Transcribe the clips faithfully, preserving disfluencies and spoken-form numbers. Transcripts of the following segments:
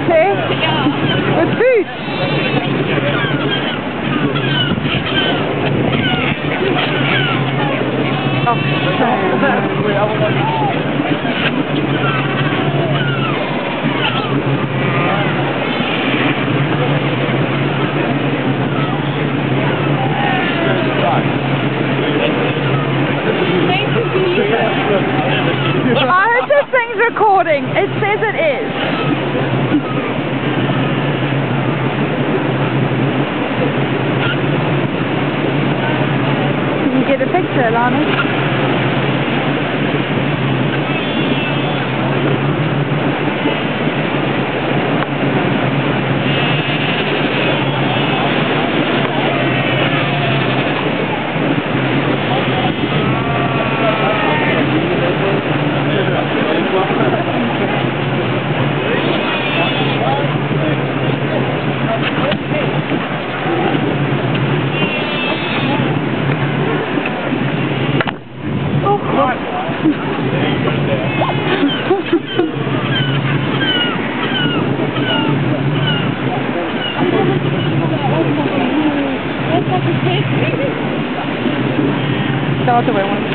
See? With food. Oh, I hope this thing's recording. It says it is. Can you get a picture, Lana? The other way one.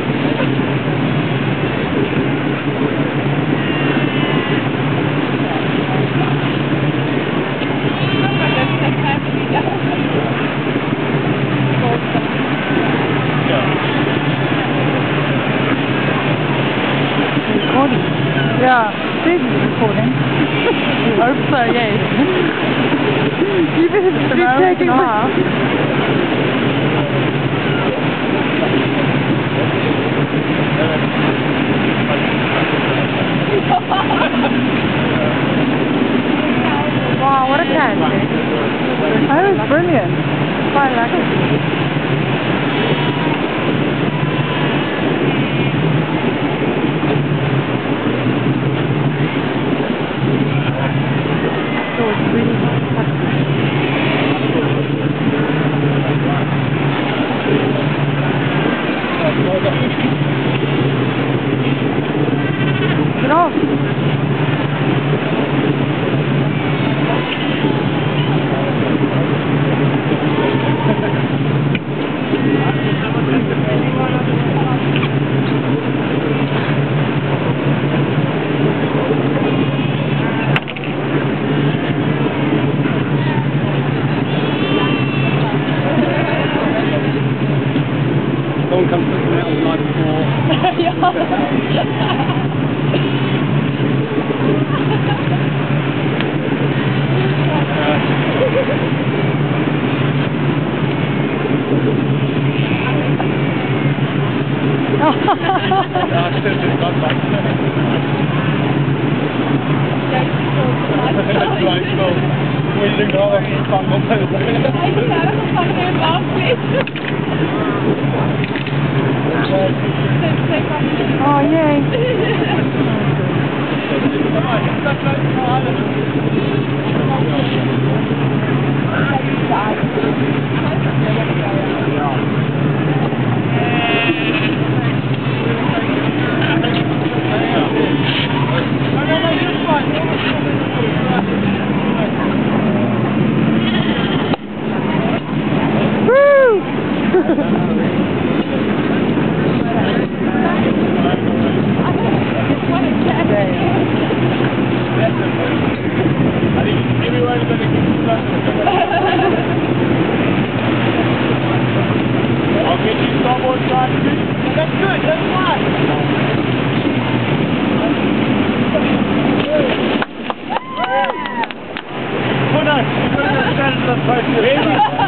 Recording? Yeah, Susan's recording. We hope so, yes. You better be taking off. Wow, what a catch. That was brilliant. Quite like it. So it's really hard. Get off. Someone comes looking out on the night Oh, yay. I'll get you some more time. That's good, that's fine. Put us, put us, put us,